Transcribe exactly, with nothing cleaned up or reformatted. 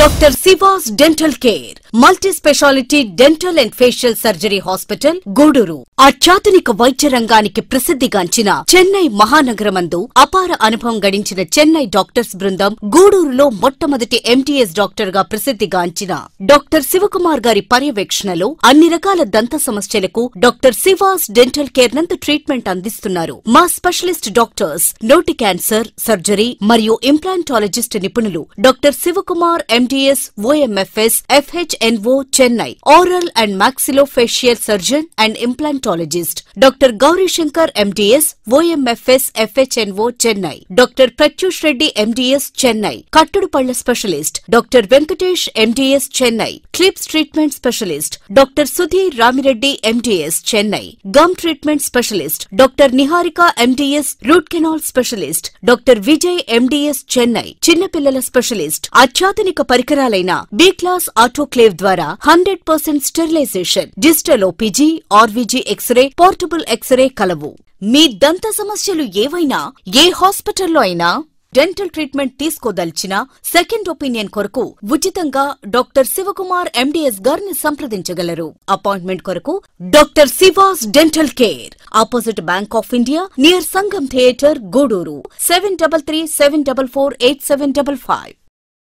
Doctor Siva's Dental Care, Multi-Speciality Dental and Facial Surgery Hospital, Gudur. అత్యాధునిక వైద్య రంగానికి ప్రసిద్ధిగాంచిన చెన్నై మహానగరమందు అపార అనుభవం గడించిన చెన్నై డాక్టర్స్ బృందం గూడూరులో మొట్టమొదటి ఎంటీఎస్ డాక్టర్ గా ప్రసిద్ధిగాంచిన డాక్టర్ శివకుమార్ గారి పర్యవేక్షణలో అన్ని రకాల దంత సమస్యలకు డాక్టర్ Siva's Dental Care నందు ట్రీట్మెంట్ అందిస్తున్నారు. మా స్పెషలిస్ట్ డాక్టర్స్ నోటి క్యాన్సర్, సర్జరీ మరియు ఇంప్లాంటాలజిస్ట్ నిపుణులు doctor Sivakumar MDS, OMFS, FHNO Chennai, oral and maxillofacial surgeon and implantologist doctor Gowrishankar MDS, OMFS, FHNO Chennai, doctor Pratyush Reddy MDS Chennai, కట్టుడు పళ్ల specialist doctor Venkatesh MDS Chennai, clips treatment specialist doctor Sudheer Ramireddy MDS Chennai, gum treatment specialist doctor Niharika MDS, root canal specialist doctor Vijay MDS Chennai, చిన్నపిల్లల specialist, అత్యాధునిక పరికరాలైన B class autoclave ద్వారా hundred percent sterilisation, digital OPG, RVG X-ray, portable X-ray కలవు. మీ దంత సమస్యలు ఏవైనా ఏ హాస్పిటల్లో అయినా డెంటల్ ట్రీట్మెంట్ తీసుకోదలిచిన సెకండ్ ఒపీనియన్ కొరకు ఉచితంగా డాక్టర్ శివకుమార్ ఎండిఎస్ గారిని సంప్రదించగలరు. అపాయింట్మెంట్ కొరకు doctor Siva's Dental Care, opposite bank of India, near Sangam theatre, Gudur. Seven double three seven double four eight seven double five.